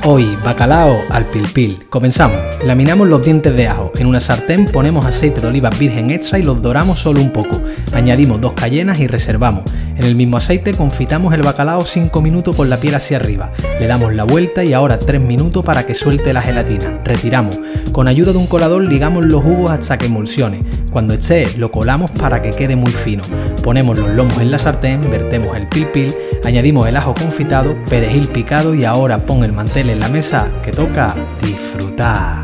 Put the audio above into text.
Hoy, bacalao al pil pil. Comenzamos. Laminamos los dientes de ajo. En una sartén ponemos aceite de oliva virgen extra y los doramos solo un poco. Añadimos 2 cayenas y reservamos. En el mismo aceite confitamos el bacalao 5 minutos con la piel hacia arriba. Le damos la vuelta y ahora 3 minutos para que suelte la gelatina. Retiramos. Con ayuda de un colador ligamos los jugos hasta que emulsione. Cuando esté, lo colamos para que quede muy fino. Ponemos los lomos en la sartén, vertemos el pil pil, añadimos el ajo confitado, perejil picado y ahora pon el mantel en la mesa que toca disfrutar.